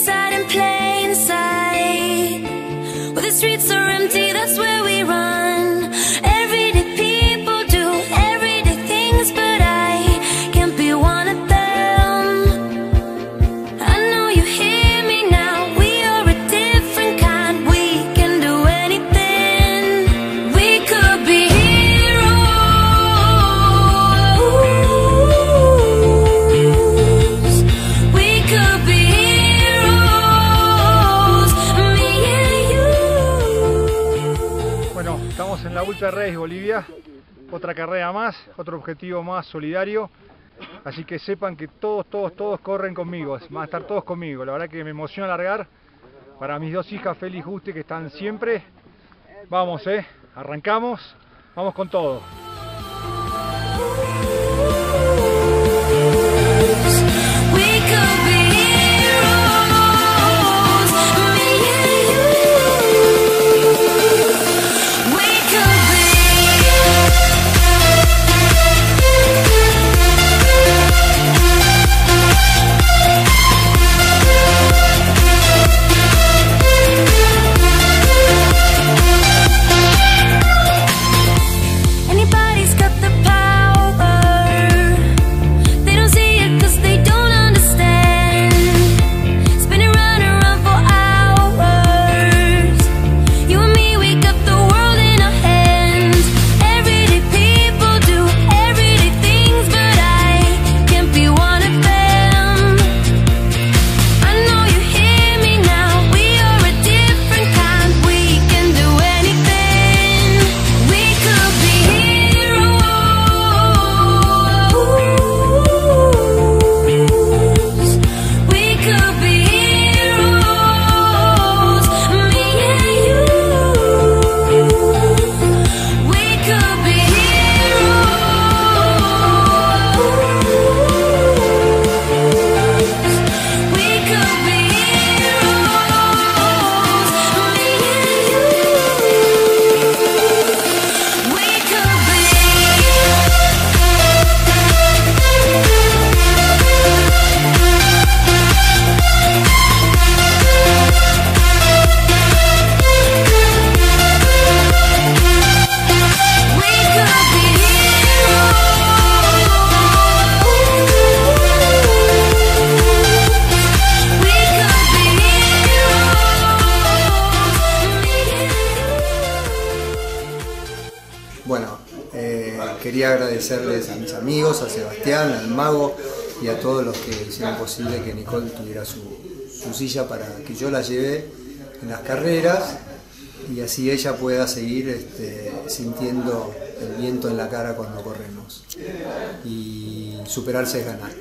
inside in plain sight. Where the streets are empty, that's where we run. Everyday people do everyday things, but I can't be one of them. I know you hear me now, we are a different kind. We can do anything. We could be heroes. We could be heroes, me and you. Bueno, estamos en la Ultra Race Bolivia, otra carrera más, otro objetivo más solidario, así que sepan que todos corren conmigo, van a estar todos conmigo. La verdad que me emociona largar, para mis dos hijas Feli y Juste que están siempre. Vamos, arrancamos, vamos con todo. We could be heroes, me and you. We could be. Anybody's got the power. They don't see it 'cause they don't understand. Spinning round and round for hours. You and me, we got the world in our hands. Everyday people do everyday things, but I can't be one of them. I know you hear me now, we are a different kind. We can do anything. We could be heroes. We could be heroes, me and you. We could be heroes. We could be heroes, me and you. We could be. We could be heroes. We could be heroes. Bueno, quería agradecerles a mis amigos, a Sebastián, al Mago y a todos los que hicieron posible que Nicole tuviera su silla para que yo la lleve en las carreras y así ella pueda seguir sintiendo el viento en la cara cuando corremos. Y superarse es ganar.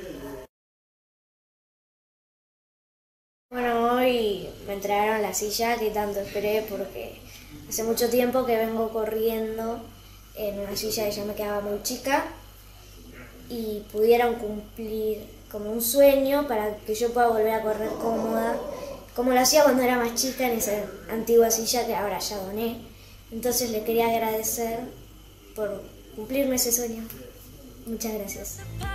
Bueno, hoy me entregaron la silla que tanto esperé porque hace mucho tiempo que vengo corriendo en una silla que ya me quedaba muy chica y pudieron cumplir como un sueño para que yo pueda volver a correr cómoda, como lo hacía cuando era más chica en esa antigua silla que ahora ya doné. Entonces le quería agradecer por cumplirme ese sueño. Muchas gracias.